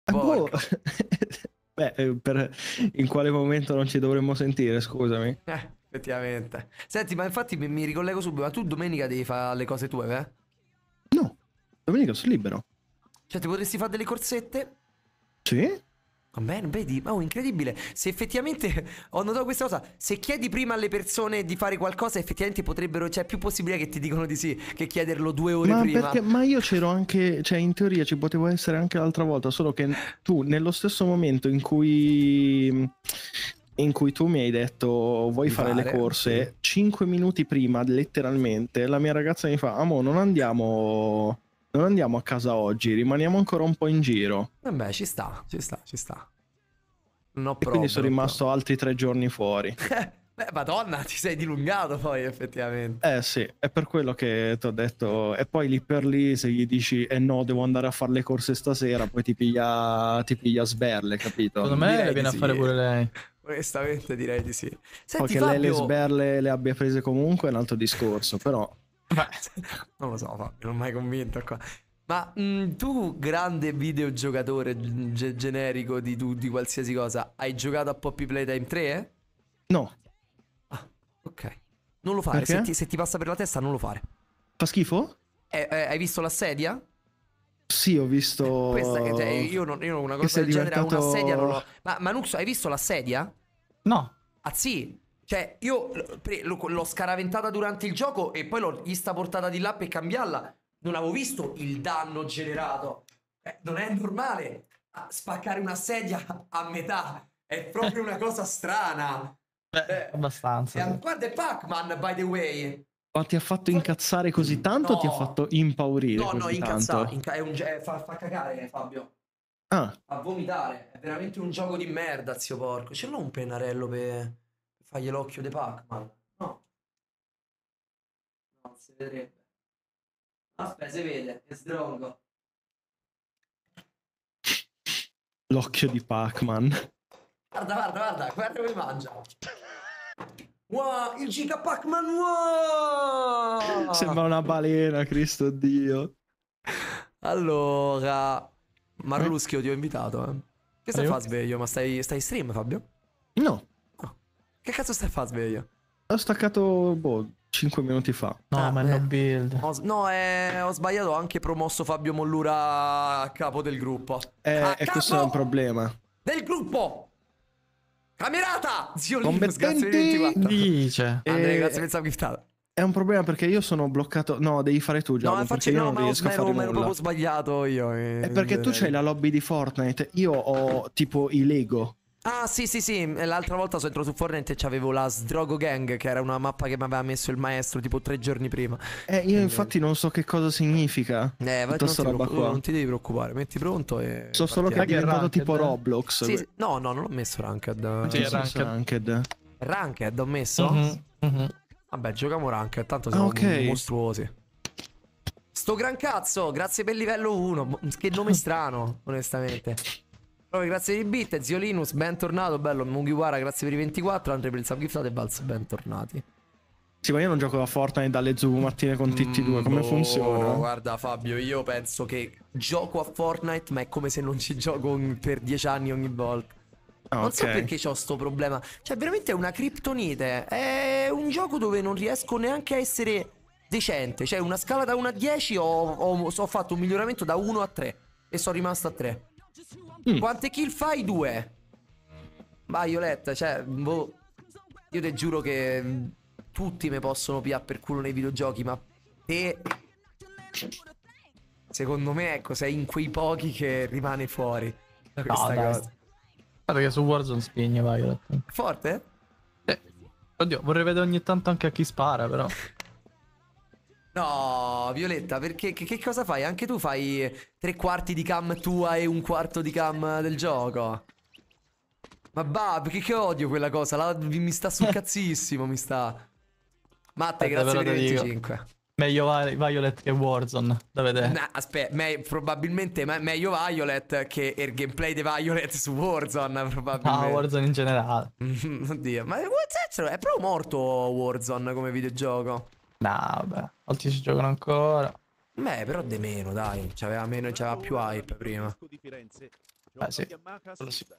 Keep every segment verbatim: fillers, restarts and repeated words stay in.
Ah, boh. Porco. Beh, eh, per... in quale momento non ci dovremmo sentire, scusami? Eh, effettivamente. Senti, ma infatti mi, mi ricollego subito. Ma tu domenica devi fare le cose tue, eh? No, domenica sono libero. Cioè, ti potresti fare delle corsette? Sì? Va bene, vedi? Oh, incredibile. Se effettivamente ho notato questa cosa, se chiedi prima alle persone di fare qualcosa, effettivamente potrebbero, c'è più possibilità che ti dicono di sì che chiederlo due ore Ma prima. perché? Ma io c'ero anche, cioè in teoria ci potevo essere anche l'altra volta, solo che tu nello stesso momento in cui in cui tu mi hai detto vuoi Di fare le fare, corse, sì. cinque minuti prima letteralmente la mia ragazza mi fa amo non andiamo non andiamo a casa oggi, rimaniamo ancora un po' in giro. Vabbè, ci sta, ci sta, ci sta. No E quindi problem, sono no rimasto altri tre giorni fuori. problem. Beh, madonna, ti sei dilungato poi, effettivamente. Eh sì, è per quello che ti ho detto. E poi lì per lì, se gli dici eh no, devo andare a fare le corse stasera, poi ti piglia, ti piglia sberle, capito? Secondo me Direi le di viene a sì. fare pure lei. Onestamente direi di sì. Poi Senti, che lei le Fabio... sberle le abbia prese comunque è un altro discorso, però... Non lo so, Fabio, non ho mai convinto qua. Ma mh, tu, grande videogiocatore ge- generico di, tu- di qualsiasi cosa, hai giocato a Poppy Playtime tre? No, Ah, ok. Non lo fare, se perché? ti, se ti passa per la testa non lo fare. Fa schifo? Eh, eh, hai visto la sedia? Sì, ho visto... Questa, cioè, io, non, io una che cosa sei del genere a una diventato... sedia non l'ho... Ma Manux, hai visto la sedia? No. Ah sì, cioè io l- pre- lo- l'ho scaraventata durante il gioco e poi l'ho vista portata di là per cambiarla. Non avevo visto il danno generato. Eh, non è normale ah, spaccare una sedia a metà. È proprio una cosa strana. Beh, Eh, abbastanza. eh, Sì. guarda, è Pac-Man, by the way. Ma ti ha fatto incazzare così tanto o ti ha No. fatto impaurire No, no, così incazzare. tanto? Inca- è un, ge- fa, fa cagare, Fabio. Ah, A vomitare. È veramente un gioco di merda, zio porco. Ce l'ho un pennarello per fargli l'occhio di Pac-Man. No. Non si vedrebbe. Aspetta, si vede, è strongo. l'occhio di Pac-Man. Guarda, guarda, guarda, guarda come mangia. Wow, il Giga Pac-Man, wow! Sembra una balena, Cristo Dio. Allora, Marluschio, ti ho invitato, eh. Che stai a Io? fare sveglio? Ma stai, stai stream, Fabio? No, Oh. Che cazzo stai a fare sveglio? l'ho staccato, boh, cinque minuti fa. No, Ah, ma è beh. no build. Ho s- no, eh, ho sbagliato, ho anche promosso Fabio Mollura a capo del gruppo. Eh, A e capo questo è un problema. del gruppo! Camerata! Zio Linus, grazie per Commettenti! il ventiquattro. Dice. Andrea, Eh, grazie per il giftata. È un problema perché io sono bloccato. No, devi fare tu, Giallo, No, perché infatti io no, non ma riesco a ero, fare ma ero nulla. proprio sbagliato io. È in perché tu genere. c'hai la lobby di Fortnite, io ho tipo i Lego. Ah, sì, sì, sì. L'altra volta sono entrato su Fortnite e c'avevo la Sdrogo Gang, che era una mappa che mi aveva messo il maestro tipo tre giorni prima. Eh, io infatti non so che cosa significa Eh, vai, tutta non, sta ti roba preoccu- qua. non ti devi preoccupare, metti pronto e. So solo che è partiamo. Che diventato ranked, tipo eh? Roblox. Sì, sì. No, no, non ho messo Ranked. Sì, Che senso ranked. ranked? Ranked ho messo? Mhm, mhm. Vabbè, giochiamo Ranked, tanto Ah, siamo ok. mostruosi. Sto gran cazzo, grazie per il livello uno. Che nome strano, onestamente. Proprio grazie per i bit, zio Linus, bentornato, bello. Mugiwara, grazie per i ventiquattro. Andre per il subgiftato e Vals, bentornati. Sì, ma io non gioco a Fortnite dalle Zubu mattine con T T due, come boh, funziona? Guarda Fabio, io penso che gioco a Fortnite, ma è come se non ci gioco un- per dieci anni ogni volta. Ah, Non so ok. perché c'ho sto problema. Cioè, veramente è una criptonite. È un gioco dove non riesco neanche a essere decente. Cioè, una scala da uno a dieci ho, ho, ho fatto un miglioramento da uno a tre. E sono rimasto a tre. Mm. Quante kill fai? Due. Violet, cioè, boh. Io ti giuro che mh, tutti mi possono pigliare per culo nei videogiochi, ma te... Secondo me, ecco, sei in quei pochi che rimane fuori da questa dai. cosa. Guarda che su Warzone spigne Violet. Forte? Eh, oddio, vorrei vedere ogni tanto anche a chi spara, però. No, Violetta, perché che, che cosa fai? Anche tu fai tre quarti di cam tua e un quarto di cam del gioco. Ma bah, perché che odio quella cosa? La- mi sta sul cazzissimo, mi sta. Matte, Aspetta, grazie però per i te dico. venticinque. Meglio Vi- Violet che Warzone, da vedere. Nah, aspetta, me- probabilmente me- meglio Violet che il gameplay di Violet su Warzone, Ah, probabilmente. Warzone in generale. Oddio, ma Warzone è proprio morto Warzone come videogioco. No, vabbè, altri ci giocano ancora. Beh, però di meno, dai. C'aveva meno, c'aveva più hype prima. Eh sì, quello sì.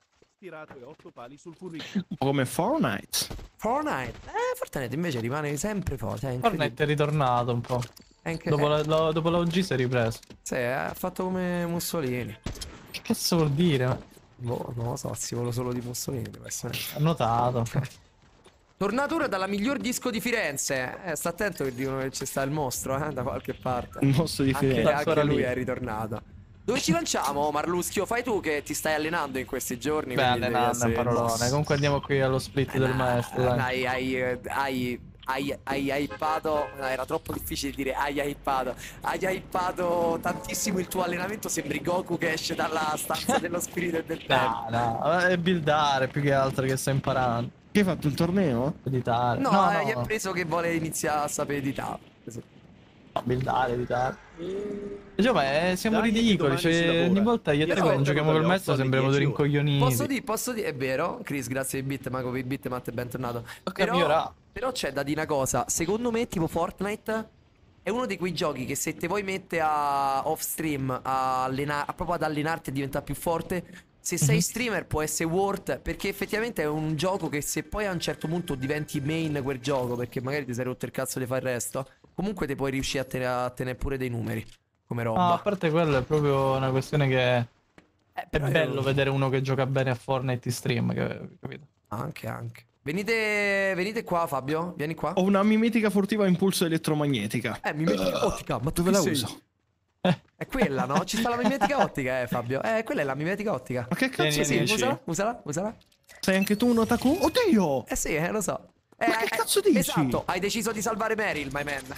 Un po' come Fortnite. Fortnite. Eh, Fortnite invece rimane sempre forte. È incredibile. Fortnite è ritornato un po'. È incre- Dopo eh, la, la- dopo la O G si è ripreso. sì, ha fatto come Mussolini. Che cazzo vuol dire? Boh, non lo so, si vuole solo di Mussolini. Deve essere. Ha notato. Tornatura dalla miglior disco di Firenze. Eh, sta attento che dicono che c'è sta il mostro, eh, da qualche parte. Il mostro di Anche, Firenze. anche Ancora lui lì. è ritornato. Dove ci lanciamo, Marluschio? Fai tu che ti stai allenando in questi giorni. Beh, quindi devi allenando essere è il parolone. boss. Comunque andiamo qui allo split del maestro. Dai. Hai, hai, eh, hai, hai, hai, hai hypato. No, era troppo difficile dire hai hypato. Hai hypato tantissimo il tuo allenamento. Sembri Goku che esce dalla stanza dello spirito e del tempo. No, no, è buildare più che altro che sto imparando. Che hai fatto il torneo? Editare. No, no, eh, no, gli è no. preso che vuole iniziare a sapere editare. No, buildare, editare. Cioè, ma eh, siamo Dai, ridicoli. domani si Cioè, lavora. ogni volta io e Io te quando aspetto giochiamo dalle col maestro otto alle sembriamo due dieci ore. rincoglioniti. Posso dire, posso dire, è vero, Chris, grazie per i bit, Mago per i bit, Matt, bentornato. Tocca a migliorare. Però c'è da dire una cosa, secondo me tipo Fortnite è uno di quei giochi che se te vuoi mettere a off stream, a, allena- a proprio ad allenarti e diventare più forte, se sei Mhm. streamer può essere worth, perché effettivamente è un gioco che se poi a un certo punto diventi main quel gioco, perché magari ti sei rotto il cazzo di fare il resto, comunque ti puoi riuscire a, ten- a tenere pure dei numeri come roba. No, a parte quello è proprio una questione che Eh, è però io- bello vedere uno che gioca bene a Fortnite in stream, che- capito? Anche, anche. Venite, venite qua, Fabio. Vieni qua. Ho una mimetica furtiva a impulso elettromagnetica. Eh, mimetica ottica. Ma tu Dove chi la sei? uso? È quella, no? Ci sta la mimetica ottica, eh, Fabio. Eh, quella è la mimetica ottica. Ma che cazzo Sì, sì, dici? usala, usala, usala. Sei anche tu un otaku? Oddio! Eh sì, eh, lo so. Eh, Ma che eh, cazzo dici? Esatto, hai deciso di salvare Meryl, my man.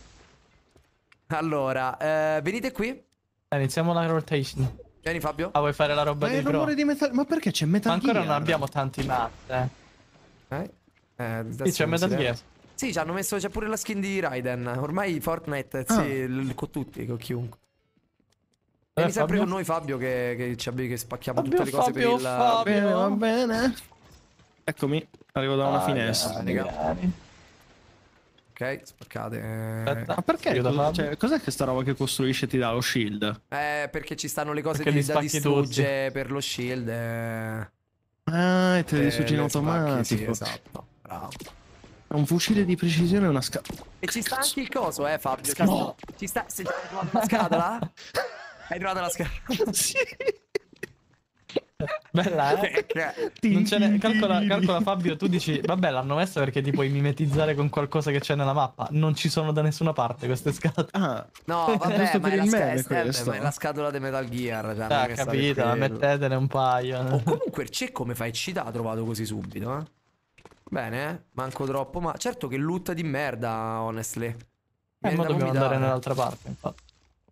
Allora, eh, venite qui. Eh, iniziamo la rotation. Vieni, Fabio. Ah, vuoi fare la roba Ma è dei il pro? rumore di metal... Ma perché c'è Metal Ma ancora Gear? non abbiamo tanti mat, eh. Eh? Eh, adesso Sì, c'è non si Metal vede. Gear. Sì, ci hanno messo, c'è pure la skin di Raiden. Ormai Fortnite, Ah. sì, l- con tutti, con chiunque. Eh, Vieni sempre Fabio? con noi, Fabio, che, che, ci abbi- che spacchiamo Fabio, tutte le cose Fabio, per il... Fabio. Bene, va bene. Eccomi, arrivo da una Ah, finestra. vieni, vieni. Ok, spaccate. Aspetta. Ma perché? Io da Cosa- Fabio. cioè, cos'è che sta roba che costruisce e ti dà lo shield? Eh, perché ci stanno le cose Perché di- li da spacchi distruggere per lo shield. Eh, Ah, e te li eh, distruggi in le spacchi, automatico. sì, esatto, bravo. È un fucile di precisione e una scatola. E ci sta anche il coso, eh, Fabio. Ci, No. sta, ci sta. Se hai trovato la scatola? Hai trovato la scatola? Sì. Bella, eh? Non ce n'è. Calcola, calcola, Fabio, tu dici, vabbè, l'hanno messa perché ti puoi mimetizzare con qualcosa che c'è nella mappa. Non ci sono da nessuna parte queste scatole. Ah, No, vabbè, giusto ma per è, il la sca- meme eh, beh, questo. ma è la scatola di Metal Gear. Cioè, non Ah, è che sta per capito, quello. mettetene un paio. Oh, comunque il cecco mi fa eccitare, ha trovato così subito, eh. Bene, eh? Manco troppo, ma certo che loot di merda, honestly. Eh, Viene ma da dobbiamo vomitare. andare nell'altra parte, infatti.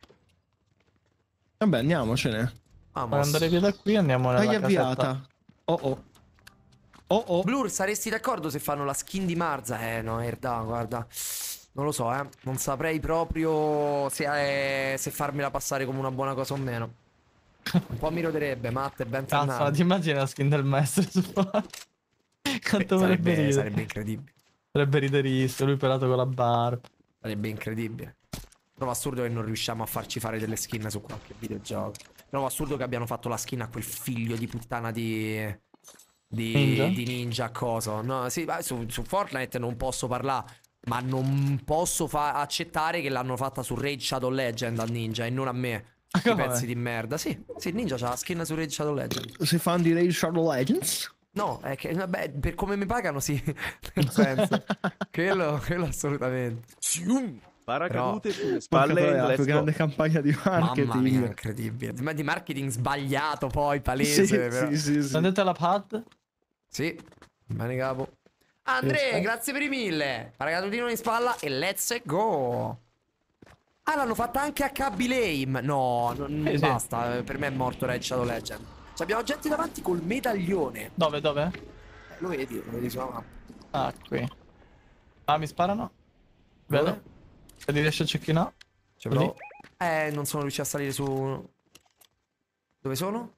vabbè, andiamocene. Vamos. Per andare via da qui andiamo nella Hai casetta. avviata. Oh oh. Oh oh. Blur, saresti d'accordo se fanno la skin di Marza? Eh, no, Erda, guarda. Non lo so, eh. Non saprei proprio se, eh, se farmela passare come una buona cosa o meno. Un po' mi roderebbe, Matt, è ben Cazzo, ma tornato. ti immagini la skin del maestro su Fortnite? Quanto Eh, vorrebbe sarebbe, ridere. sarebbe incredibile. Sarebbe riderissimo, lui pelato con la barba. Sarebbe incredibile. Trovo assurdo che non riusciamo a farci fare delle skin su qualche videogioco. Trovo assurdo che abbiano fatto la skin a quel figlio di puttana di... Di Ninja? Ninja, di ninja coso. No, sì, ma su, su Fortnite non posso parlare. Ma non posso fa- accettare che l'hanno fatta su Raid Shadow Legend a Ninja e non a me. I come? pezzi di merda. Sì, sì, Ninja c'ha la skin su Raid Shadow Legend. Sei fan di Raid Shadow Legends? No, è che vabbè, per come mi pagano, sì. Nel senso, quello, quello assolutamente. Paracadute sulle Porca spalle troia, e la let's più go. grande campagna di Mamma mia, marketing. incredibile. Ma di marketing sbagliato poi, palese. Sì, però. sì, sì, sì. Prendete la pad? Sì, bene capo. Andre, Sì. grazie per i mille. Paracadutino in spalla e let's go. Ah, l'hanno fatta anche a Kaby Lame. No, non Sì, sì. basta. Per me è morto Red Shadow Legend. Ci abbiamo gente davanti col medaglione. Dove, dove? Eh, Lo vedi, lo vedi sulla mappa. Ah, qui. Ah, mi sparano? Vedo. Dove? Se li riesci a cecchinare? Cioè, però... Eh, non sono riuscito a salire su... Dove sono?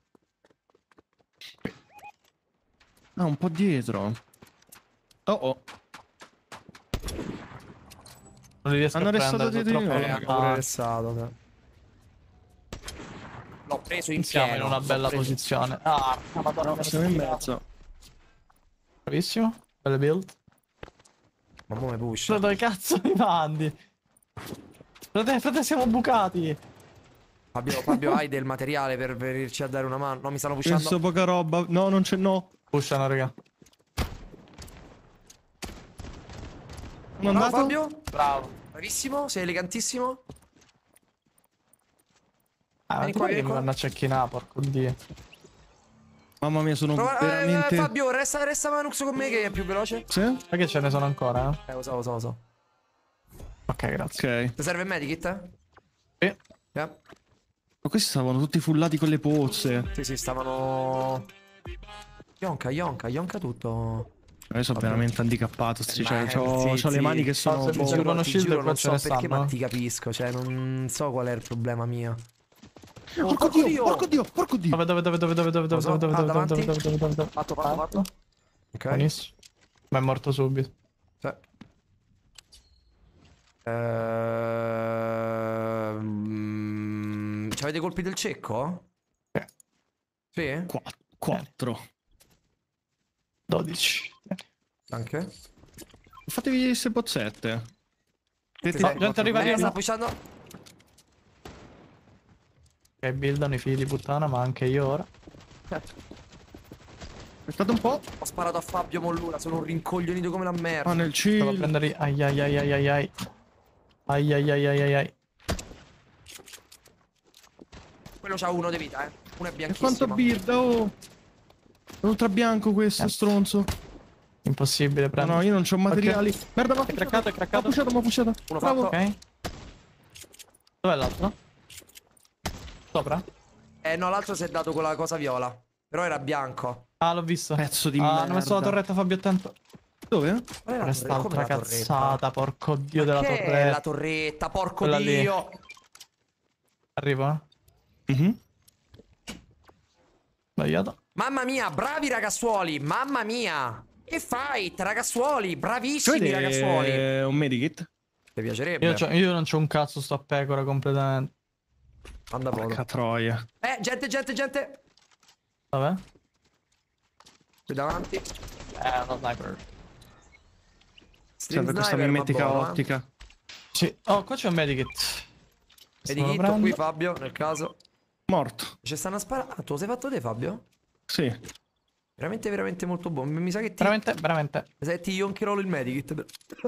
Ah, un po' dietro. Oh oh. Non li riesco Hanno a arrestato prendere, dietro sono di troppo noi. Eh, lontano. hanno pure arrestato. L'ho preso in Siamo pieno. in una l'ho bella preso- posizione. Ah, madonna, No, siamo in mezzo. Bravissimo. Belle build. Ma come push? Ma dove cazzo mi mandi? Frate, frate, siamo bucati. Fabio, Fabio, hai del materiale per venirci a dare una mano? No, mi stanno pushando. Penso poca roba. No, non c'è, no. Pushano, raga. Non Bravo, andato? Fabio. Bravo. Bravissimo, sei elegantissimo. Ah, Vieni ma qua, che vieni mi qua. vanno a cecchinare, porco dio. Mamma mia, sono Prova, eh, veramente... Fabio, resta, resta Manux con me che è più veloce. Sì? Ma che ce ne sono ancora, eh? Eh, lo so, lo so, lo so. Ok, grazie. Ok. Ti serve il medikit? Eh? Sì. Yeah. Ma questi stavano tutti fullati con le pozze. Sì, sì, stavano... Yonka, yonka, yonka tutto. Io sono Vabbè. veramente handicappato. Sti, cioè, Ma, c'ho, sì, c'ho le sì. mani che sono... Forse mi boh. giuro- Giurano ti shield giuro, e non qua ce so ne perché, ma stanno. ti capisco. Cioè, non so qual è il problema mio. Oh, Porco dio, porco dio, porco dio. Dove, dove, dove, dove, dove, dove, dove, so. dove, Ah, dove, dove, davanti? dove, dove, dove, dove? Fatto, fatto, fatto. Ok. Buonissimo. Ma è morto subito. Sì. Ehm... Ci avete colpi del cecco? Sì. Sì? Qua- Quattro. dodici. Anche? Fatevi queste pozzette. Sì, No, sì. gente arriva Eh, lì. sta no? pushando. Che buildano i figli di puttana, ma anche io ora. Aspettate un po'. Ho sparato a Fabio Mollura, sono un rincoglionito come la merda. Ah, nel Devo chill. prendere. Ai ai ai ai ai ai. Ai ai ai ai ai ai. Quello c'ha uno di vita, eh. Uno è E bianchissimo. quanto birda, oh. È ultra bianco questo, Eh. stronzo. Impossibile No, prendere. no, io non c'ho materiali. Merda, ma È craccato, è craccato. Ma pushato, ma pushato. Uno Bravo. fatto. Ok. Dov'è l'altro? Sopra? Eh no, l'altro si è dato con la cosa viola. Però era bianco. Ah, l'ho visto. Pezzo di Ah, merda. hanno messo la torretta, Fabio, attento. Dove? Qual è la Questa torre- come altra la torretta? cazzata, porco dio della Che è torretta. la torretta, porco Quella lì. dio. Arrivo, eh. Mhm. Sbagliato. Mamma mia, bravi ragazzuoli, mamma mia. Che fight, ragazzuoli, bravissimi Cioè, ragazzuoli. è un medikit? Ti piacerebbe? Io, c'ho- io non c'ho un cazzo, sto a pecora completamente. Manda foto. Porca troia. Eh, gente, gente, gente. Vabbè. Qui davanti. Eh, uno sniper. Stream Sempre questa sniper, ma mimetica buono, eh. ottica. Sì. Oh, qua c'è un medikit. Vedi Lo Chitto, prendo. qui Fabio, nel caso. Morto. Ci stanno a sparare. Ah, tu lo sei fatto te, Fabio? Sì. Veramente, veramente molto buono. Mi sa che ti... Veramente, veramente. Mi sa che ti yoncherò il medikit.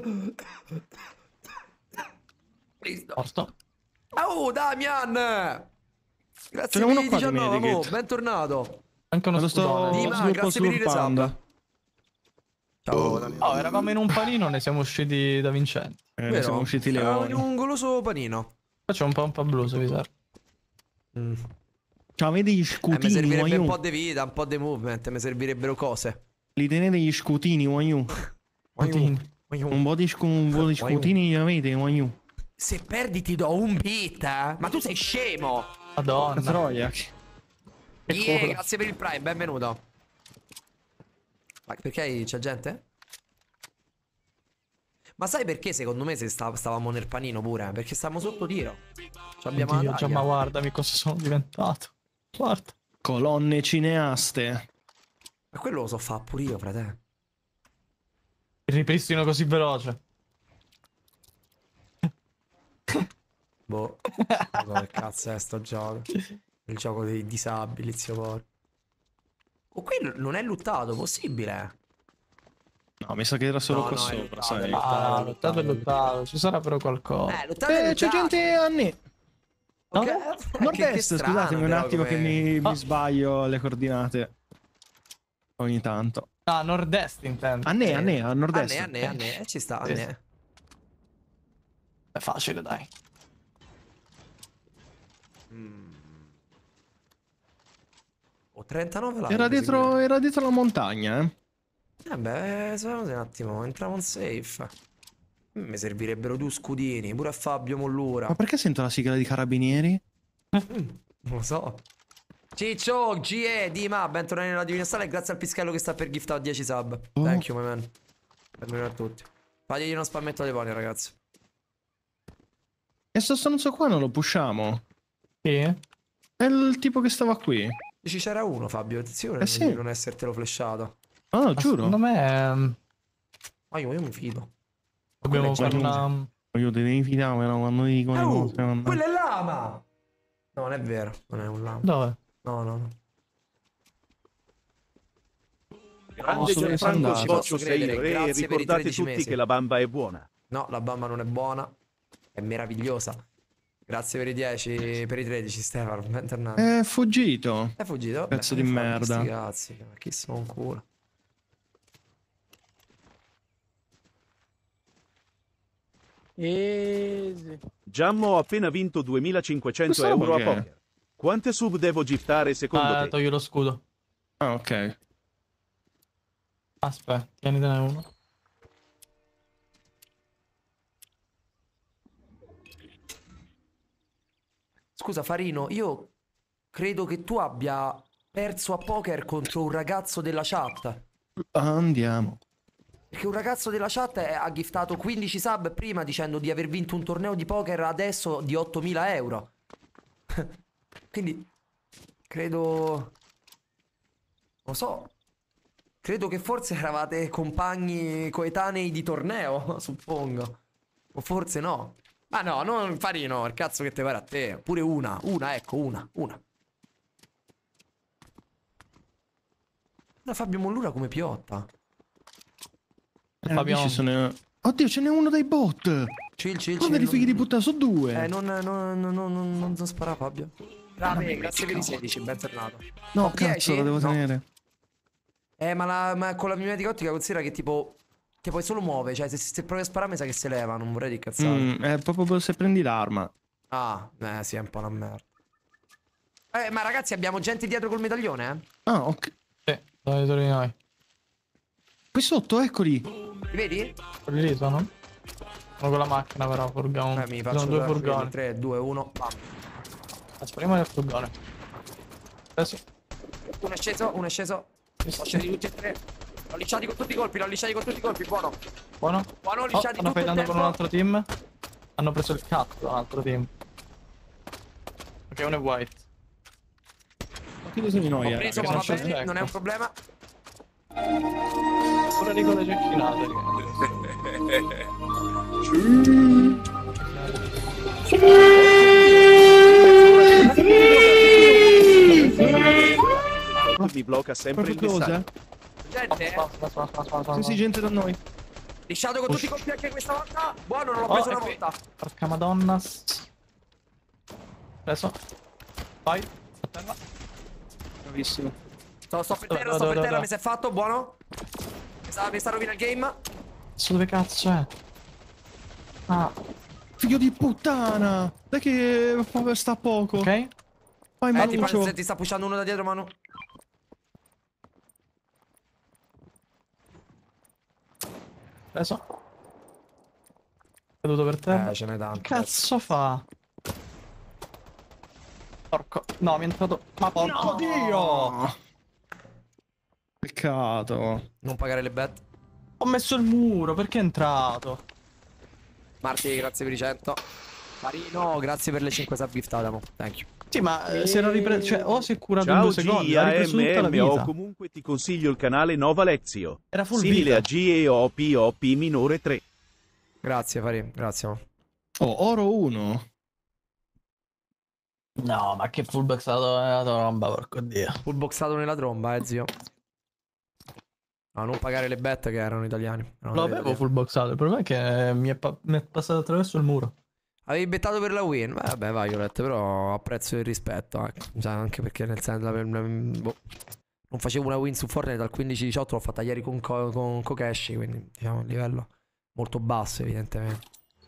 Cristo. Morto. Oh, Damian! Ce Grazie n'è per uno i qua di diciannove, mo, medikit. bentornato. Anche uno Ma lo sto, scudone. Dima, sto grazie per il slurpando. resub. Ciao, Damian. Oh, eravamo in un panino, ne siamo usciti da vincenti. Eh, ne Vero? siamo usciti Eravamo in leoni. un goloso panino. Qua c'è un po' un po' blu, se vi serve. Mm. Ciao, vedi gli Eh, mi scutini, servirebbe un Wagyu? po' di vita, un po' di movement, mi servirebbero cose. Li tenete gli scutini, Wagyu? Putin. Un po' di, scu- un po' di scutini li avete, Wagyu? Se perdi ti do un beat, eh? Ma tu sei scemo! Madonna. Troia. Che Yeah, culo. grazie per il prime, benvenuto. Ma perché c'è gente? Ma sai perché secondo me se sta- stavamo nel panino pure? Perché stavamo sotto tiro. Ci abbiamo Oddio, la già, taglia. ma guardami cosa sono diventato. Guarda. Colonne cineaste. Ma quello lo so fa pure io, frate. Il ripristino così veloce. Boh. Non so che cazzo è sto gioco. Il gioco dei disabili, zio porco. Oh, qui l- non è luttato, possibile? No, mi sa che era solo No, qua no, è sopra, lottato, sai. è lottato. Ah, lottato e lottato. Ci sarà però qualcosa. Eh, luttato è Eh, c'è luttato. gente a ne... No? Ok, Nord-est, che- che strano, scusatemi un però, attimo che come- mi, mi Ah. sbaglio le coordinate. Ogni tanto. Ah, nord-est intendo. A ne, Eh, a ne, a nord-est. A ne, a ne, eh, ci sta, a Sì, ne. È facile, dai. Ho trentanove like. Era dietro, era dietro la montagna, eh. Eh beh, aspetta un attimo, entriamo in safe. Mm, Mi servirebbero due scudini, pure a Fabio Mollura. Ma perché sento la sigla di Carabinieri? Non lo so. Ciccio, G E, Dima, bentornati nella Divina Sala e grazie al Pischello che sta per giftare dieci sub. Oh. Thank you, my man. Benvenuti a tutti. Fategli uno spammetto dei poni, ragazzi. E sto stronzo qua non lo pushiamo. Sì? Eh, È il tipo che stava qui. Dici c'era uno, Fabio, sicuro Eh sì. di non essertelo flashato. No, no, Ma giuro. secondo me Ma io, io mi fido. dobbiamo Quella è fare già- una... Io te devi fidare, però, quando dicono le Oh, cose. non- quella è lama! No, non è vero, non è un lama. Dove? No, no, no. Grande posso Gianfranco andare. Ci posso Scoccio sei credere, il re e grazie per i ricordate tredici tutti mesi. che la bamba è buona. No, la bamba non è buona. È meravigliosa. Grazie per i dieci, per i tredici, Stefano. Bentornato. È fuggito. È fuggito? Pezzo Beh, di che fa, merda. sti cazzi, ma chi sono un culo. Easy. Giammo ho appena vinto duemilacinquecento Questo euro a che è? poker. Quante sub devo giftare secondo Ah, te? togli lo scudo. Ah, ok. Aspetta, tienitene uno. Scusa, Farino, io credo che tu abbia perso a poker contro un ragazzo della chat. Andiamo. Perché un ragazzo della chat è- ha giftato quindici sub prima dicendo di aver vinto un torneo di poker adesso di ottomila euro. Quindi credo... Non lo so. Credo che forse eravate compagni coetanei di torneo, suppongo. O forse no. Ma no, non Farino, il cazzo che te pare a te. Pure una, una, ecco, una, una. Una Fabio Mollura come piotta. Eh, Fabio- lì ci sono... Oddio, ce n'è uno dei bot. Chill, chill, Come chill. li fighi di puttana? Sono due. Eh, non, non, non, non, non, non spara Fabio. Brave, grazie per i sedici, bentornato. No, Top cazzo, dieci? la devo No. tenere. Eh, ma, la, ma con la mimetica ottica considera che tipo... Che poi solo muove, cioè se, se provi a sparare mi sa che se leva, non vorrei di cazzare. Mm, è proprio se prendi l'arma. Ah, eh sì, è un po' una merda. Eh, ma ragazzi abbiamo gente dietro col medaglione, eh? Ah, ok. Sì, sono dietro di noi. Qui sotto, eccoli. Li vedi? Quelli lì sono? Sono con la macchina però, furgone. Eh, mi Ci faccio sono due furgoni. tre, due, uno, bam. Spariamo nel furgone. Eh sì. Uno è sceso, uno è sceso. Sono scesi tutti e tre. L'ho lisciati con tutti i colpi, l'ho lisciati con tutti i colpi, buono. Buono. Buono, Oh, lisciati stanno tutto il fightando con un tempo. altro team. Hanno preso il cazzo da un altro team. Ok, uno è white. Chi sono noi? Ho preso, raga? ma va sono bene, scelto. non è un problema. Pure di quelle cecchinate. Mi blocca sempre Proprio il close, messaggio. Gente, Aspetta, aspetta, aspetta, aspetta. eh? Sì, sì, gente da noi. lisciato con tutti i colpi anche questa volta. Buono, non l'ho Oh, preso è una qui. volta. Porca madonna. Preso. Vai. A terra. Bravissimo. Sto, sto per Dove, terra, dove, sto per dove, terra, dove? mi si è fatto, buono. Mi sta, mi sta rovina il game. Adesso dove cazzo è? Ah, Figlio di puttana. Dai che sta poco. ok. Vai, Eh, ti, Manuccio. fa- ti sta pushando uno da dietro, Manu. Preso. Caduto per terra. Eh, ce n'è Che tanto. cazzo fa? Porco. No, mi è entrato. Ma porco dio! Oh. Peccato. Non pagare le bet. Ho messo il muro, perché è entrato? Marti, grazie per i cento. Marino, grazie per le cinque sub giftate, amo. Thank you. Sì, ma eh, si era ripreso. Cioè, o si è curato in Ciao due secondi. Ha ripreso tutta la G A M M o vita. comunque ti consiglio il canale Nova Lezio. Era full Simile vita. a G E O P O P minore tre. Grazie, Fari, grazie, amo. Oh, oro uno. No, ma che full backstato è la tromba, porco dio. Full boxato nella tromba, eh, zio. No, non pagare le bet che erano italiani. Erano Lo delle avevo italiane. full boxato, il problema è che mi è, pa- mi è passato attraverso il muro. Avevi bettato per la win? Vabbè, vai, Violet, però apprezzo il rispetto, ecco. Cioè, anche perché nel senso... la- la- boh. Non facevo una win su Fortnite dal quindici diciotto, l'ho fatta ieri con, Ko- con Kokeshi, quindi diciamo un livello molto basso, evidentemente.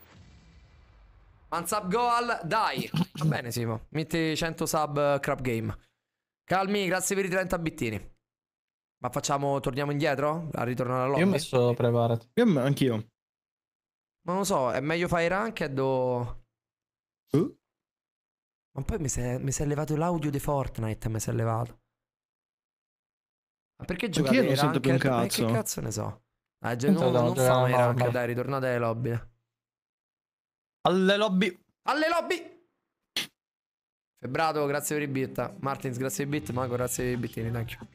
Man sub goal, dai. Va bene, Simo. Metti cento sub uh, crap game. Calmi, grazie per i trenta bittini. Ma facciamo, torniamo indietro? A ritornare alla lobby? Io ho messo preparati. Io, anch'io. Ma non lo so, è meglio fare ranked o... Uh? Ma poi mi si è, mi si è levato l'audio di Fortnite, mi si è levato. Ma perché giocate io non ai sento più un ranked? Ma cazzo. che cazzo ne so? Ah, gi- Tanto non, devo non giocare famo i normal. ranked, dai, ritornate alle lobby. Alle lobby. Alle lobby! Febbrato, grazie per i bit. Martins, grazie per i bit. Mago, grazie per i bittini, thank you.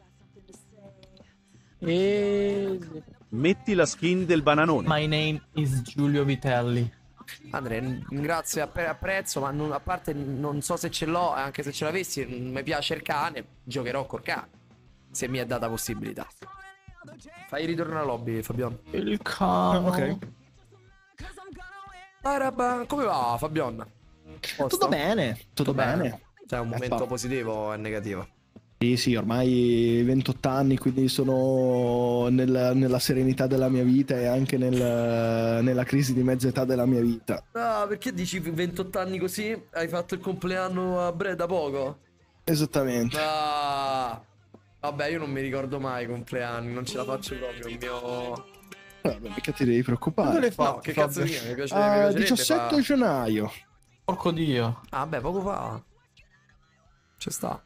E... Metti la skin del bananone. My name is Giulio Vitelli. Andre, grazie, app- apprezzo, ma non- a parte non so se ce l'ho, anche se ce l'avessi, non mi piace il cane, giocherò col cane, se mi è data possibilità. Fai ritorno alla lobby, Fabian. Il cane. Ok. Araba, come va, Fabian? Posto? Tutto bene, tutto bene. C'è un momento Ecco. positivo o è negativo? Sì, sì, ormai ventotto anni, quindi sono nel- nella serenità della mia vita e anche nel- nella crisi di mezza età della mia vita. Ah, perché dici ventotto anni così? Hai fatto il compleanno a bre da poco? Esattamente. Ah, vabbè, io non mi ricordo mai i compleanni, non ce la faccio proprio, il mio... Vabbè, mica ti devi preoccupare. No, che cazzo io, mi piace, mi Ah, piacerebbe diciassette fa- gennaio. Porco dio. Ah, beh, poco fa. Ci sta.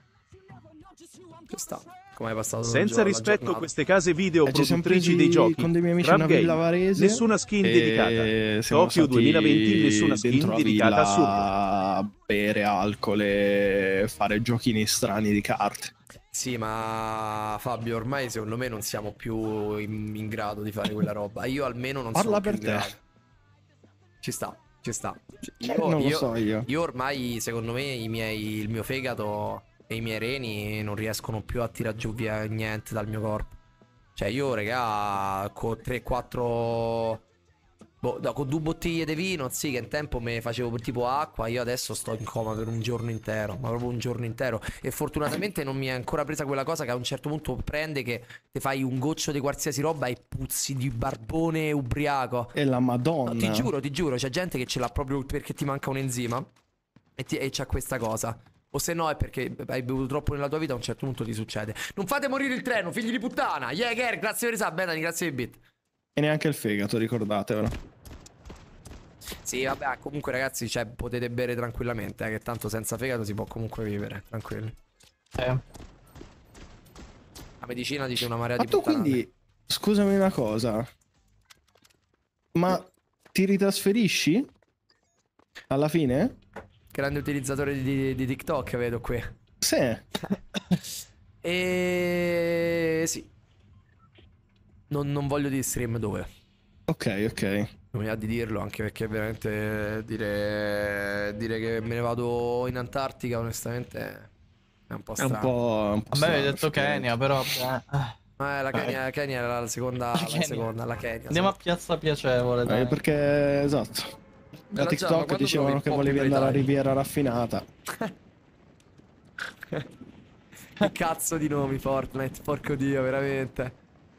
Ci sta. Come hai passato Senza la rispetto giornata? queste case video Eh, ci siamo produttrici presi dei giochi. con dei miei amici Trap una villa Game. varese. Nessuna skin e dedicata. siamo Tokyo stati duemilaventi, nessuna skin dentro la dedicata a Surro. villa a bere alcol e fare giochini strani di carte. Sì, ma Fabio, ormai secondo me non siamo più in, in grado di fare quella roba. Io almeno non Parla sono per più in te. grado. Ci sta, ci sta. Eh, Io, non lo io- so io. io ormai, secondo me, i miei, il mio fegato e i miei reni non riescono più a tirare giù via niente dal mio corpo. Cioè, io, regà, con tre quattro... Boh, no, con due bottiglie di vino, sì, che un tempo me facevo tipo acqua, io adesso sto in coma per un giorno intero, ma proprio un giorno intero. E fortunatamente non mi è ancora presa quella cosa che a un certo punto prende che ti fai un goccio di qualsiasi roba e puzzi di barbone ubriaco. E la Madonna. No, ti giuro, ti giuro, c'è gente che ce l'ha proprio perché ti manca un enzima e, ti- e c'ha questa cosa. O se no è perché hai bevuto troppo nella tua vita, a un certo punto ti succede. Non fate morire il treno, figli di puttana. Yeah, Ger, grazie per i sub, Benani, grazie per i bit. E neanche il fegato, ricordatevelo. Sì, vabbè, comunque ragazzi, cioè, potete bere tranquillamente, eh, che tanto senza fegato si può comunque vivere, tranquilli. Eh. La medicina dice una marea Ma di tu puttanate. quindi, scusami una cosa, ma ti ritrasferisci? Alla fine? Grande utilizzatore di, di TikTok, vedo qui. Sì. E... sì. Non, non voglio di stream dove. Ok, ok. Non mi va di dirlo, anche perché veramente dire, dire che me ne vado in Antartica, onestamente, è un po' È un strano. po', un po' A me avevi strano, detto effettivamente. Kenya, però. eh. Eh, la Kenya, la Kenya era la seconda, la, Kenya. seconda, la Kenya. Andiamo a sì. Piazza Piacevole, Eh, dai. perché, esatto. Da Bella Giamma, TikTok quando dicevano trovi che il volevi pop andare a Italia? Riviera Raffinata. Che cazzo di nomi Fortnite, porco dio, veramente.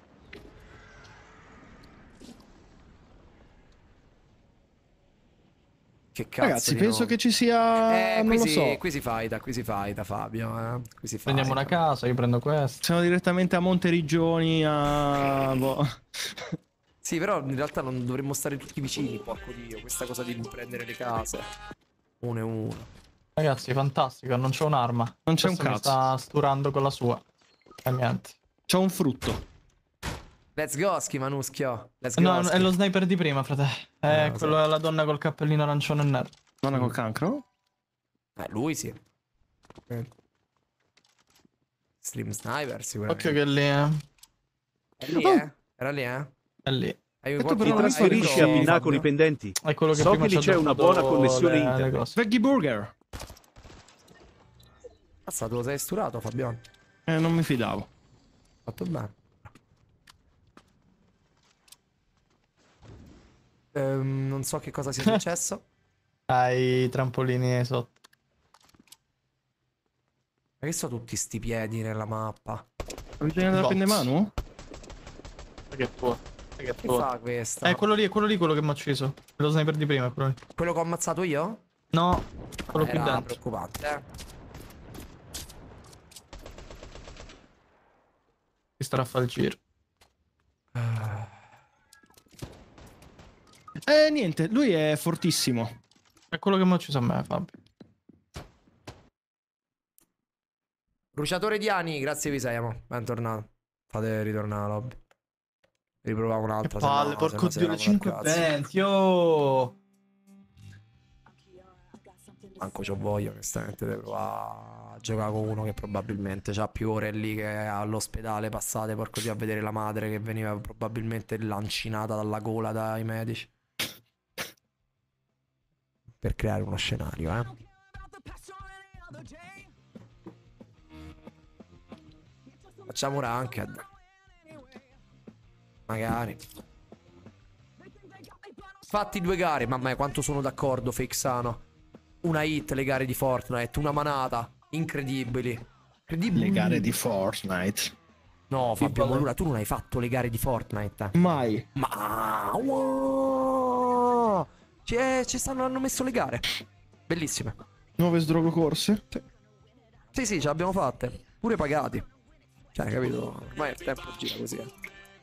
Che cazzo Ragazzi, di penso nomi. che ci sia... Eh, non qui lo si, so. qui si faida, qui si faida, Fabio, eh. Qui si faida. Prendiamo una casa, io prendo questo. Siamo direttamente a Monteriggioni, a... boh. Sì, però in realtà non dovremmo stare tutti vicini, porco dio. Questa cosa di prendere le case. Uno e uno. Ragazzi, fantastico, non c'è un'arma. Non c'è un Questo mi cazzo. sta sturando con la sua. E niente. C'è un frutto. Let's go, schimanuschio. Let's go. No, Ski. è lo sniper di prima, frate. È Eh, lo so. quello la donna col cappellino arancione e nero. Donna col cancro? Eh, lui sì. Eh. Stream sniper, sicuramente. Occhio che lì, eh. È lì, eh? Era lì, eh? È lì. Hai tu qualche- però Ti non hai trasferisci visto, a Pinnacoli Fabio? Pendenti. È quello che So prima che ci lì ha c'è una droppato buona connessione le- le internet. cose. Veggie Burger. Mazza, te lo sei sturato, Fabiano. Eh, non mi fidavo. Fatto bene. Ehm, non so che cosa sia successo. Hai i trampolini sotto. Ma che sono tutti sti piedi nella mappa? Bisogna andare a Bot. prendere mano? Che può. Che Che può. fa questa? Eh, quello lì, è quello lì quello che mi ha ucciso. Lo sniper di prima, è quello lì. Quello che ho ammazzato io? No, quello qui Era dentro. preoccupante, eh. Che starà a fare il giro. Eh, niente, lui è fortissimo. È quello che mi ha ucciso a me, Fabio. Bruciatore di ani, grazie Visayamo. Bentornato. Fate ritornare alla lobby. Riproviamo Che un'altra. se palle, no- porco se dio, no le siamo da cinque e cazzo. venti, oh! Manco c'ho voglia, onestamente, di provare a giocare con uno che probabilmente c'ha più ore lì che all'ospedale passate, porco Dio, a vedere la madre che veniva probabilmente lancinata dalla gola dai medici. Per creare uno scenario, eh. Facciamo ranked. Magari. Fatti due gare, mamma mia, quanto sono d'accordo, Fexano. Una hit le gare di Fortnite, una manata. Incredibili. Incredibili. Le gare di Fortnite. No, Fabio Mollura, tu non hai fatto le gare di Fortnite. Mai. Ma wow! C'è, ci stanno, hanno messo le gare. Bellissime. Nuove sdrogo corse? Sì, sì, sì, ce l'abbiamo fatte. Pure pagati. Cioè, capito? Ormai il tempo gira così, eh.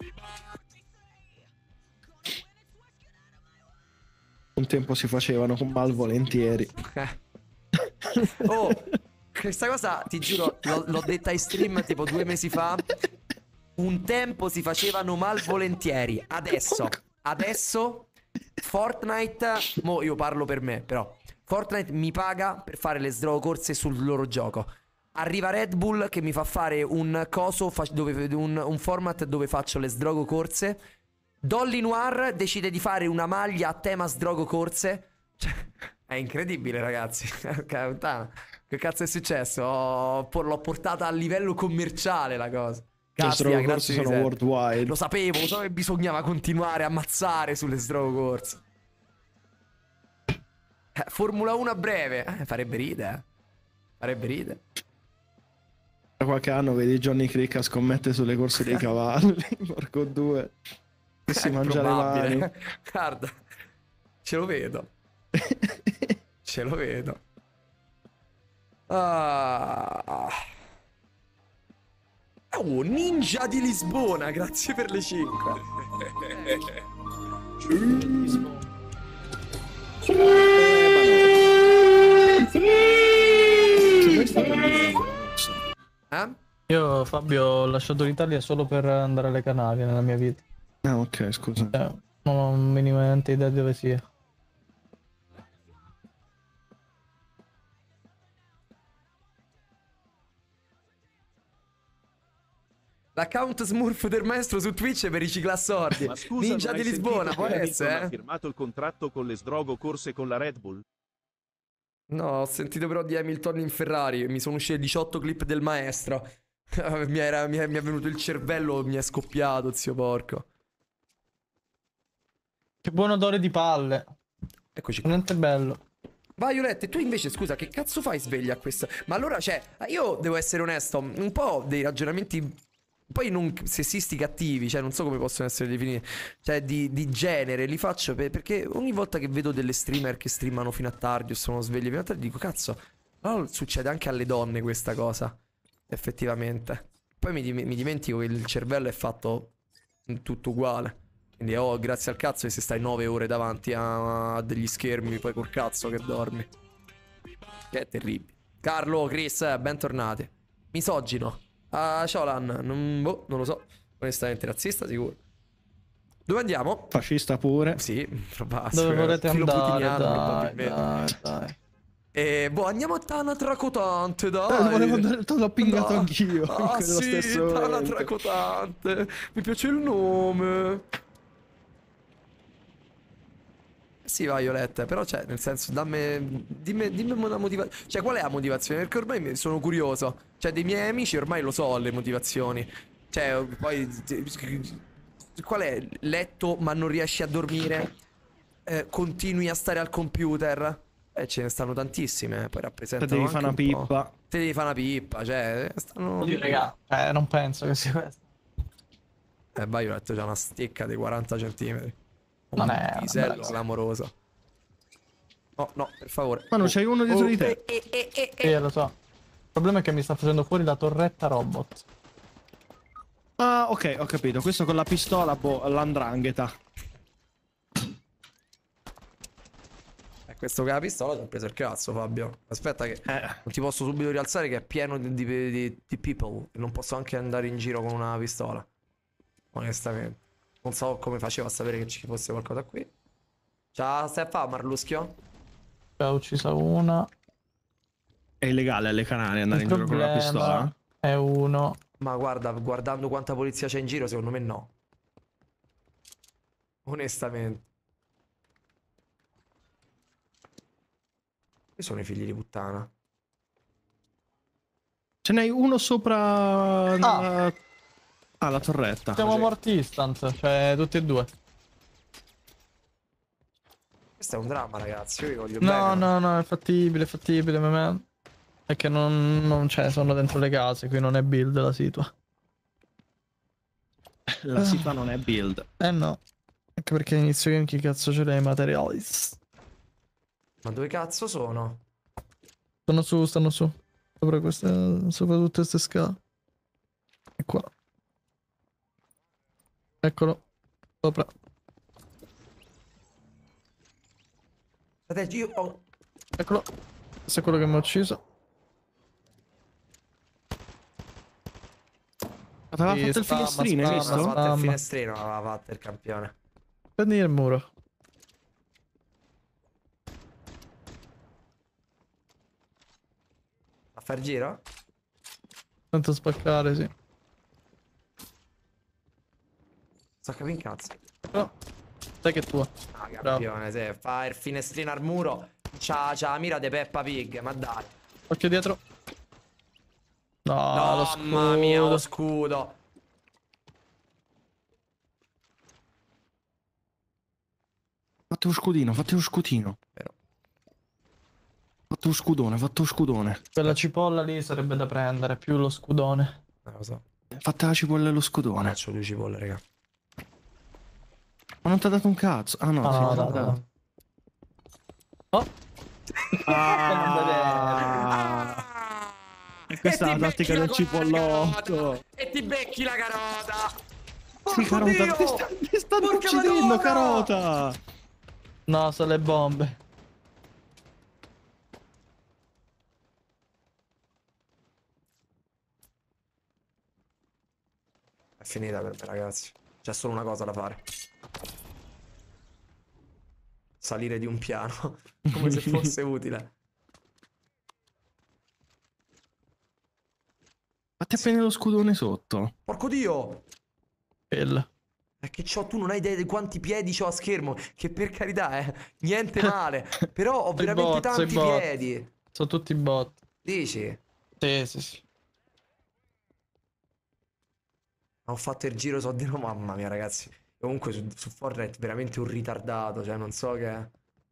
Un tempo si facevano con malvolentieri. Oh, questa cosa, ti giuro, l'ho detta in stream tipo due mesi fa. Un tempo si facevano malvolentieri. Adesso, adesso Fortnite, mo io parlo per me, però Fortnite mi paga per fare le sdrogo corse sul loro gioco. Arriva Red Bull che mi fa fare un coso dove, un, un format dove faccio le sdrogo corse. Dolly Noir decide di fare una maglia a tema sdrogo corse. Cioè, è incredibile, ragazzi. Che cazzo è successo? Ho, l'ho portata a livello commerciale la cosa. Le sdrogo corse sono worldwide. Lo sapevo, lo sapevo che bisognava continuare a ammazzare sulle sdrogo corse. Eh, Formula uno a breve. Eh, farebbe ridere. Eh. Farebbe ridere. Da qualche anno vedi Johnny Crick a scommettere sulle corse dei cavalli. Porco due. Che si mangia le mani. Guarda, ce lo vedo. Ce lo vedo. Ah. Oh, Ninja di Lisbona, grazie per le cinque. Eh? Io, Fabio, ho lasciato l'Italia solo per andare alle Canarie nella mia vita. Ah, ok, scusa. Eh, non ho minimamente idea di dove sia. L'account Smurf del maestro su Twitch è per riciclare soldi. Ma scusa, Ninja non di hai Lisbona, sentito può che Hamilton essere, ha eh? firmato il contratto con le sdrogo corse con la Red Bull? No, ho sentito però di Hamilton in Ferrari. Mi sono uscite diciotto clip del maestro. mi, era, mi, è, mi è venuto il cervello, mi è scoppiato, zio porco. Che buon odore di palle. Eccoci qua. Niente bello. Vai, Violette, tu invece, scusa, che cazzo fai sveglia a questa? Ma allora, cioè, io devo essere onesto, un po' dei ragionamenti... Poi non sessisti cattivi, cioè non so come possono essere definiti. Cioè di, di genere, li faccio per, perché ogni volta che vedo delle streamer che streamano fino a tardi o sono sveglie fino a tardi, dico cazzo, allora succede anche alle donne questa cosa. Effettivamente. Poi mi, mi dimentico che il cervello è fatto tutto uguale. Quindi oh, grazie al cazzo che se stai nove ore davanti a, a degli schermi, poi col cazzo che dormi. Che è terribile. Carlo, Chris, bentornati. Misogino. Ah, Ciolan, non, boh, non lo so. Onestamente razzista sicuro. Dove andiamo? Fascista pure. Sì, probabile. Dove volete Filo andare? putiniano, Dai, probabilmente. dai, dai. E boh, andiamo a Tana Tracotante, Eh, dai. volevo andare, te l'ho pingato No. anch'io. Ah in quello sì, stesso Tana momento. Tracotante. Mi piace il nome. Sì, vai, Violetta, però cioè, nel senso, dammi, dimmi, dimmi una motivazione. Cioè, qual è la motivazione? Perché ormai mi- sono curioso. Cioè, dei miei amici ormai lo so le motivazioni. Cioè, poi... Qual è? Letto ma non riesci a dormire? Eh, continui a stare al computer? Eh, ce ne stanno tantissime, poi Te rappresentano devi anche fare una un po'. pippa. Te devi fare una pippa, cioè... Stanno... Oddio, raga. Eh, non penso che sia questo. Eh, vai, Violetta, c'ha una stecca di quaranta centimetri. Non Un è una pisello bella cosa. clamoroso. No, no, per favore. Ma non c'hai uno dietro Oh, di te. eh, eh, eh, eh, Eh, lo so. Il problema è che mi sta facendo fuori la torretta robot. Ah, ok, ho capito. Questo con la pistola, boh, l'andrangheta. Eh, questo con la pistola ti ha preso il cazzo, Fabio. Aspetta che Eh. non ti posso subito rialzare che è pieno di, di, di, di people. E non posso anche andare in giro con una pistola. Onestamente. Non so come facevo a sapere che ci fosse qualcosa qui. Ciao, stai a fare, Marluschio? Ci ha uccisa una. è illegale alle Canarie andare Il in giro con la problema pistola? è uno. Ma guarda, guardando quanta polizia c'è in giro, secondo me no. Onestamente. Che sono i figli di puttana? Ce n'hai uno sopra la, Ah. ah, la torretta. Siamo morti instant, cioè tutti e due. Questo è un dramma, ragazzi. Io vi voglio No, bene. no, no, è fattibile, è fattibile, ma è che non, non c'è, sono dentro le case, qui non è build la situa. La situa non è build. Eh no, anche perché inizio game chi cazzo ce l'hai i materialis? Ma dove cazzo sono? Stanno su, stanno su. Sopra queste, sopra tutte queste scale. E qua. Eccolo. Sopra. Guardate, io ho... Eccolo. Questo è quello che mi ha ucciso. Aveva Sì, fatto il spamma, finestrino, hai spamma, visto? Aveva fatto il spamma. finestrino, aveva fatto il campione. Prendi il muro. A far il giro? Tanto spaccare, sì. Sto capendo cazzo. Però, sai che è tua. Ah, Bravo. campione, se fa il finestrino al muro. C'ha, c'ha la mira de Peppa Pig, ma dai. Occhio dietro. No, No, lo scudo. mamma mia, lo scudo. Fate lo scudino, fate lo scudino. Vero. Fate lo scudone, fate lo scudone. Quella cipolla lì sarebbe da prendere, più lo scudone. Non lo so. Fate la cipolla e lo scudone. Faccio due cipolle, raga. Ma non ti ha dato un cazzo. Ah no, Ah, sì, no, ti ha no, dato. no. Oh! Ah, E questa è ti la becchi tattica la del carota, cipollotto. E ti becchi la carota. Sì, Porco Carota, Dio! ti, sta, ti stanno Porca uccidendo, Madonna! Carota. No, sono le bombe. È finita per me, ragazzi. C'è solo una cosa da fare. Salire di un piano. Come se fosse utile. Fate appena lo scudone sotto. Porco Dio! Quella. È che c'ho, tu non hai idea di quanti piedi c'ho a schermo. Che per carità, eh, niente male. Però ho Sei veramente bot, sei tanti bot. piedi. Sono tutti bot. Dici? Sì, sì, sì. Ho fatto il giro, so di no, mamma mia, ragazzi. Comunque su, su Fortnite veramente un ritardato. Cioè, non so che.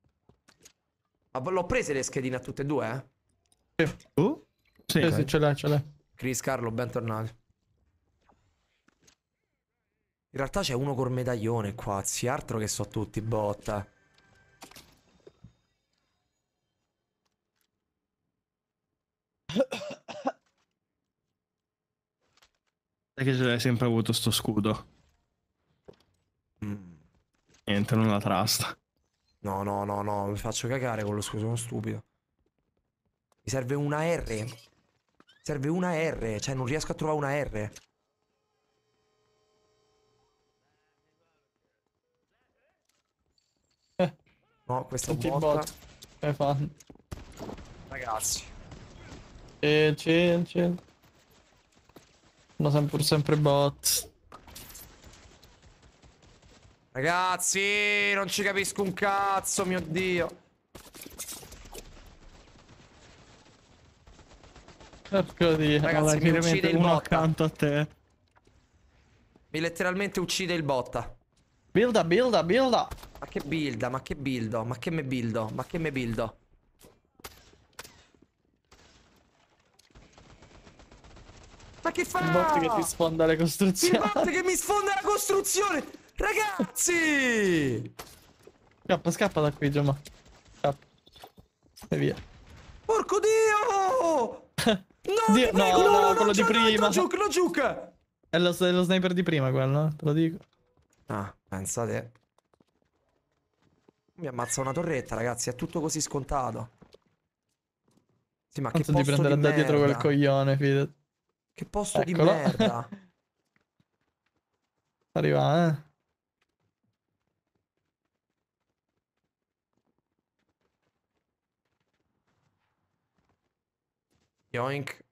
Ma l'ho prese le schedine a tutte e due, eh? Oh? Sì. Sì, sì, ce l'hai, ce l'hai. Chris Carlo, bentornati. In realtà c'è uno col medaglione qua, zi, altro che so tutti botta. Sai che ce l'hai sempre avuto sto scudo. Mm. Niente, non la trasta. No, no, no, no, mi faccio cagare con lo scudo, sono stupido. Mi serve una R. Mi serve una R, cioè non riesco a trovare una R. Eh, No, questo è tutti botta. bot. Che fanno? Ragazzi. Chill, chill, chill. Sono sempre, sempre bot. Ragazzi, non ci capisco un cazzo, mio Dio. Porco Dio. Ragazzi, Allora, mi chiaramente uccide il uno botta. accanto a te. Mi letteralmente uccide il botta. Builda, builda, builda. Ma che builda, ma che buildo, ma che me buildo, ma che me buildo. Ma che fa? Il bot che ti sfonda le Il costruzioni. bot che mi sfonda la costruzione! Ragazzi! Scappa, scappa da qui, Giamma. Scappa. E via. Porco Dio! No, Dio- ti prego, no, no, no, no, quello di no, prima. No, giuc, no, giuc. È lo, è lo sniper di prima quello, eh, te lo dico. Ah, pensate. Mi ammazza una torretta, ragazzi, è tutto così scontato. Sì, ma che Anzi di posto prendere di da dietro quel merda. coglione, fidati. Che posto di Eccolo. merda. Arriva, eh. Yoink.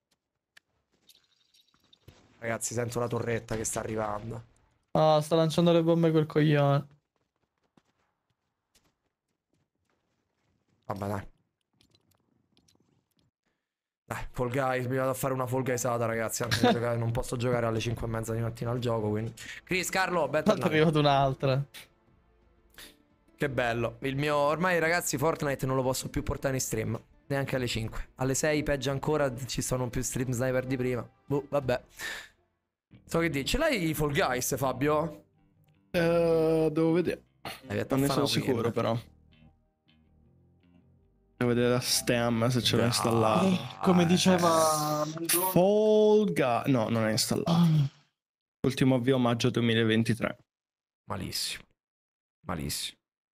Ragazzi, sento la torretta che sta arrivando. Ah, sta lanciando le bombe quel coglione. Vabbè, dai. Dai, Fall Guys, mi vado a fare una Fall Guysata, ragazzi. Anche se giocare, non posso giocare alle cinque e mezza di mattina al gioco, quindi... Chris, Carlo, Tanto è bentornato. arrivata un'altra. Che bello. Il mio... Ormai, ragazzi, Fortnite non lo posso più portare in stream. Neanche alle cinque. Alle sei, peggio ancora, ci sono più stream sniper di prima. Boh, vabbè. So che dici. Ce l'hai i Fall Guys, Fabio? Uh, devo vedere. Devi Non ne sono attaffare sicuro, una però. Devo vedere la stem se ce l'ho Ah. installato. Come diceva... Fall Guys. No, non è installato. Ultimo avvio maggio duemilaventitré. Malissimo. Malissimo.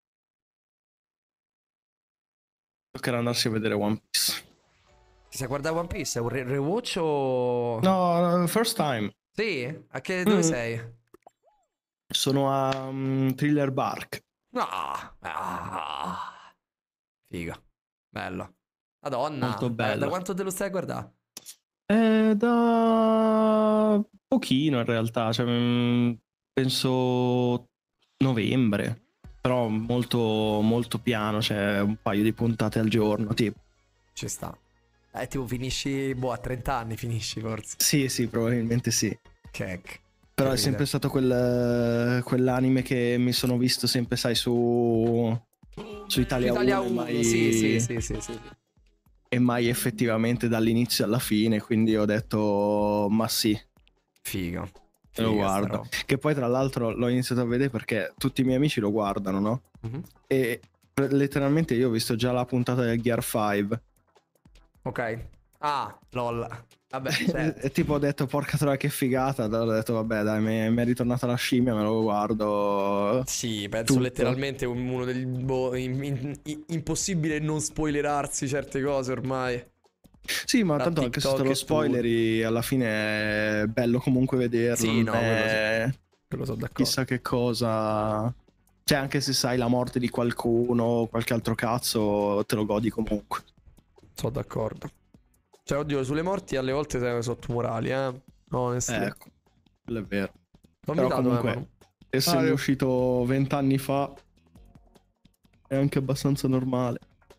Toccherà andarsi a vedere One Piece. Ti sai guardare One Piece? È un re- rewatch o... No, no, first time. Sì? A che... Dove Mm. sei? Sono a um, Thriller Bark. No. Ah. Figa. Bello. Madonna. Molto Da- bello. Da quanto te lo stai a guardare? Eh, da pochino in realtà, cioè, mm, penso novembre, però molto, molto piano, cioè un paio di puntate al giorno, tipo. Ci sta. Eh, tipo finisci... Boh, a trenta anni finisci forse. Sì, sì, probabilmente sì. Check. Però è Che sempre ride. stato quel, quell'anime che mi sono visto sempre, sai, su, su Italia, Italia uno, e uno, mai, sì, sì, sì, sì, sì. e mai effettivamente dall'inizio alla fine, quindi ho detto, ma sì, Figo. me lo Figa sta guardo. roba. Che poi tra l'altro l'ho iniziato a vedere perché tutti i miei amici lo guardano, no? Mhm. E letteralmente io ho visto già la puntata del Gear cinque. Ok. Ah, lol. Vabbè, cioè, E tipo ho detto porca troia che figata. Allora ho detto vabbè dai, mi, mi è ritornata la scimmia, me lo guardo. sì, penso tutto. letteralmente un- uno degli boh, in- in- in- impossibile non spoilerarsi certe cose ormai. Sì, ma Da tanto anche se TikTok te lo e spoileri alla fine è bello comunque vederlo. Sì, non no, quello è Quello sono d'accordo. chissà che cosa. Cioè anche se sai la morte di qualcuno o qualche altro cazzo, te lo godi comunque. Sono d'accordo. Cioè, oddio, sulle morti alle volte sei sottomorali, eh. No, onestamente. Ecco, quello è vero. Non però mi dato, comunque- eh, Manu. Essendo Ah, io- uscito vent'anni fa è anche abbastanza normale.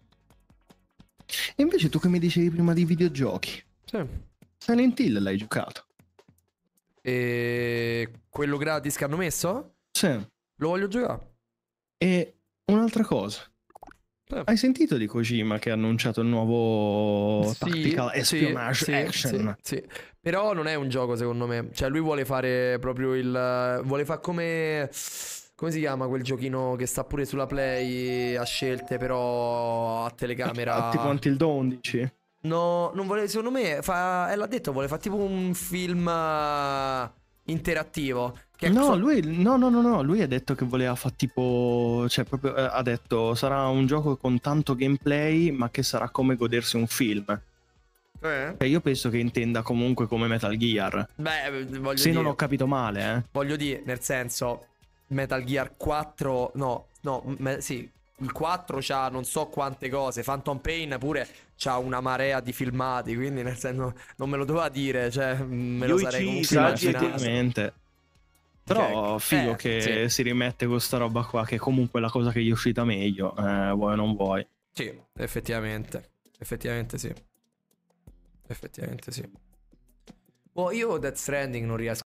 E invece tu che mi dicevi prima di videogiochi, Sì. Silent Hill l'hai giocato? E quello gratis che hanno messo? Sì. Lo voglio giocare. E un'altra cosa, Sì. hai sentito di Kojima che ha annunciato il nuovo Sì, Tactical sì, Espionage sì, Action? sì, sì. Però non è un gioco secondo me. Cioè lui vuole fare proprio il... Vuole fare come... Come si chiama quel giochino che sta pure sulla Play a scelte però a telecamera? Ah, tipo Until Dawn dici? No, non vuole... Secondo me fa... Eh, l'ha detto, vuole fare tipo un film eh, interattivo. Che è No, so- lui, no, no, no, no, lui ha detto che voleva fare tipo, cioè proprio, eh, ha detto sarà un gioco con tanto gameplay ma che sarà come godersi un film. Eh? Cioè io penso che intenda comunque come Metal Gear. Beh, voglio Se dire... non ho capito male, eh. Voglio dire, nel senso, Metal Gear quattro, no, no, me- sì, il quattro c'ha non so quante cose, Phantom Pain pure c'ha una marea di filmati, quindi nel senso non me lo doveva dire, cioè me lo Yuichi, sarei comunque Sì, ma saggi e immaginato. effettivamente. Però Ok. figo Eh, che sì. si rimette con sta roba qua, che comunque è la cosa che gli è uscita meglio, eh, vuoi o non vuoi. Sì, effettivamente, effettivamente sì, effettivamente sì. Oh, io Death Stranding non riesco